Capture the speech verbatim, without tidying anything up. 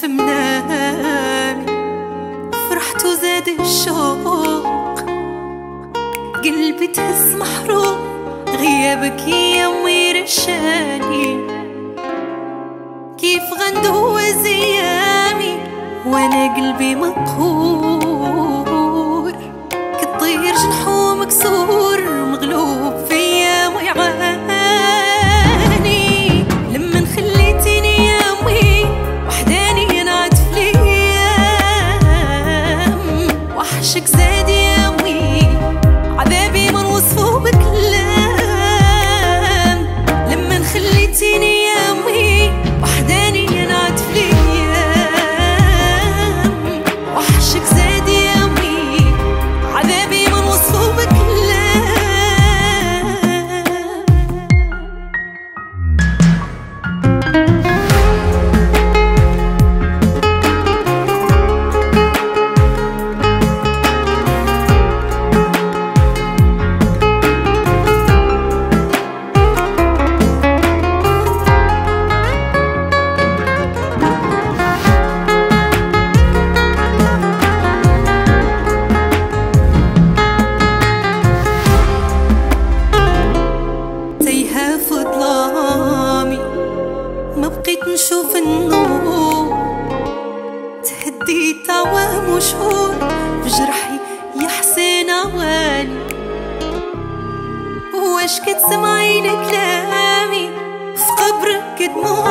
في منامي، فرحت وزاد الشوق، قلبي تهز محروق، غيابك يا أمي رشاني. كيف غندوز أيامي وانا قلبي مقهور، كالطير جنحو مكسور مغلوب فيا ويعاني. لما خليتيني يا أمي وحداني نعد في الأيام، وحشك زاد يا أمي عذابي ما نوصفو بكلام. لما خليتيني يا أمي وحداني نعد في الأيام، وحشك زاد يا أمي عذابي ما نوصفو بكلام. ما بقيت نشوف النور، تهديت عوام وشهور في جرحي يا حسين عواني. واش كتسمعي لكلامي في قبرك دموع